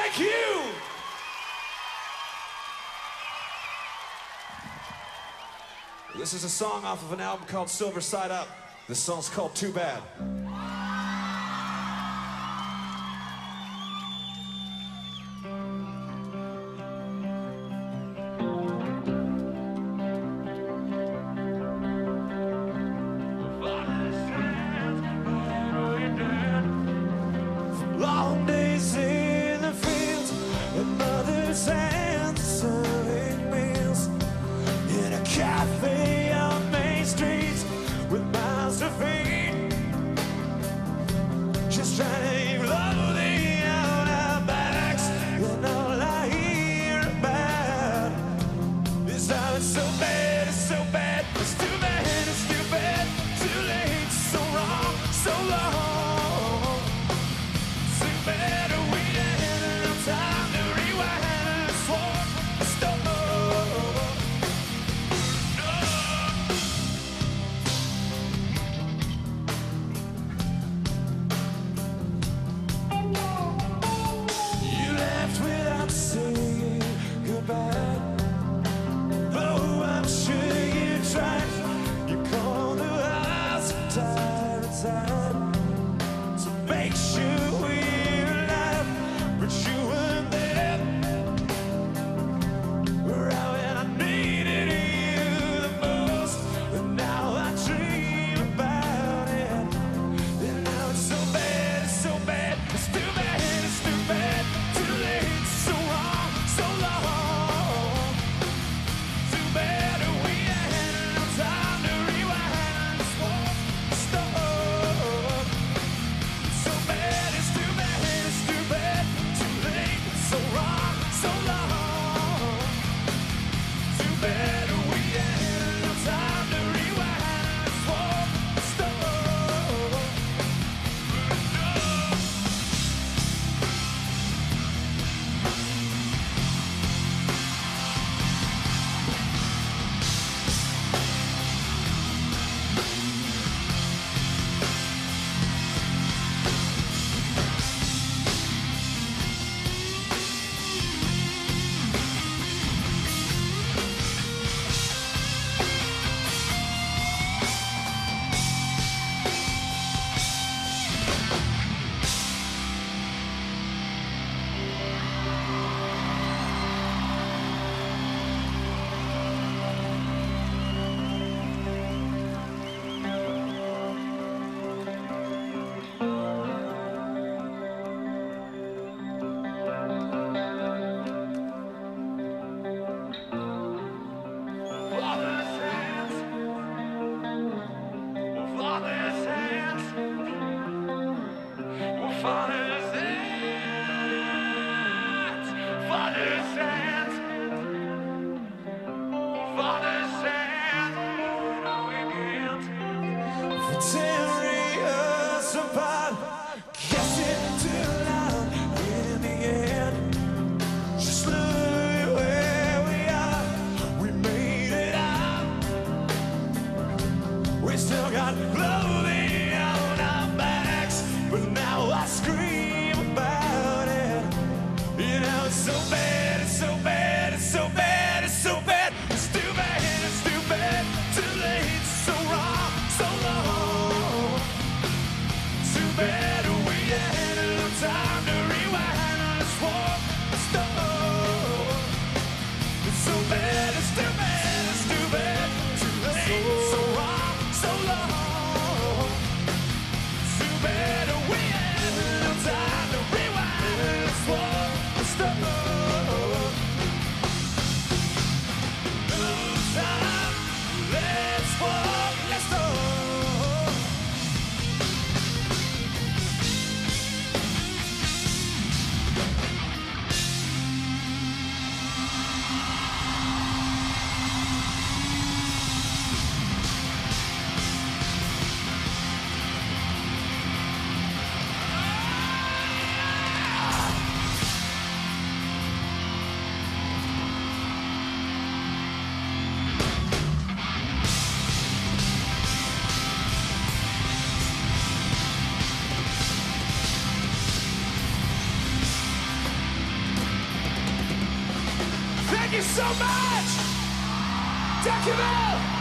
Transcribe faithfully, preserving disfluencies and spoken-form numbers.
Thank you. This is a song off of an album called Silver Side Up. This song's called Too Bad. Long days in the fields, and mother's hands serving meals in a cafe on Main Street with miles to feed. Just trying to leave loathing out our backs, and all I hear about is how it's so bad, it's so bad, it's too bad, it's too bad, too late, so wrong, so long. Better we had enough time to rewind and swap the stove. You left without saying goodbye. Oh, I'm sure you tried. You called the house of tired time to make sure we but you weren't there. Right when I needed you the most, and now I dream about it. And now it's so bad, it's so bad, it's too bad, it's too bad, too late, so wrong, so long. Too bad we had enough time to rewind and swap the stove. It's so bad, it's too bad, it's too bad. So wrong, so long. Too bad we had enough time to rewind and swap the stove. Father's hands, Father's hands, Father's hands, for tearing us apart, guessing too loud in the end. Just look where we are, we made it out. We still got clothing on our backs, but now I scream about it. You know it's so bad, it's so bad, it's so bad, it's so bad. It's too bad, it's too bad, too late, so wrong, so long. Too bad we had enough time to rewind and swap the stove. It's so bad, it's too bad, it's too bad, too late, so wrong, so long. Too bad we had enough time to rewind and swap the stove. Thank you so much! Dankjewel!